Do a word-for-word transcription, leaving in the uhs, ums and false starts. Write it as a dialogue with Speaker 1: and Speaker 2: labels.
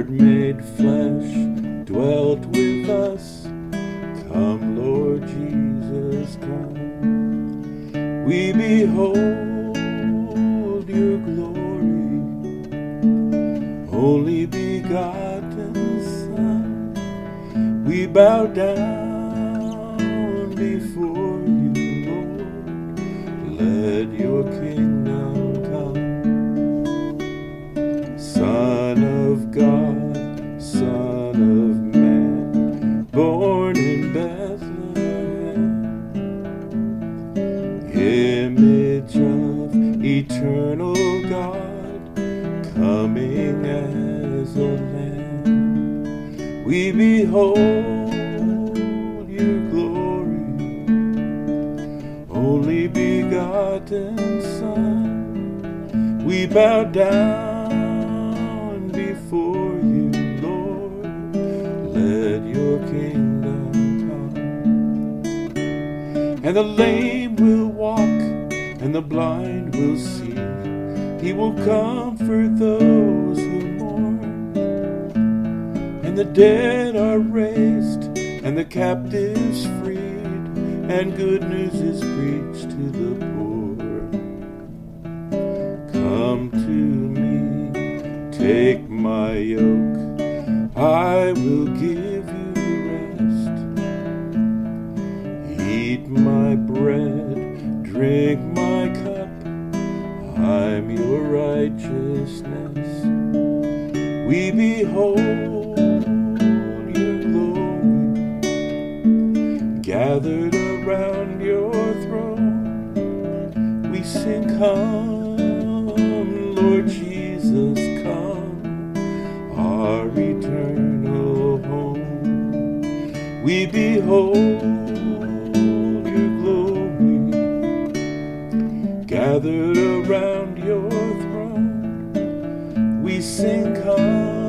Speaker 1: Word made flesh, dwelt with us. Come, Lord Jesus, come. We behold your glory, only begotten Son. We bow down before you, Lord. Let your kingdom come. Son of God, Son of Man, born in Bethlehem, image of eternal God, coming as a lamb. We behold your glory, only begotten Son. We bow down before you, Lord. Let your kingdom come. And the lame will walk, and the blind will see. He will comfort those who mourn. And the dead are raised, and the captives freed, and good news is preached to the poor. Come to me, take my yoke, I will give you rest. Eat my bread, drink my cup, I'm your righteousness. We behold your glory, gathered around your throne. We sing, come, Lord Jesus, come, our eternal home. We behold your glory, gathered around your throne. We sing, come,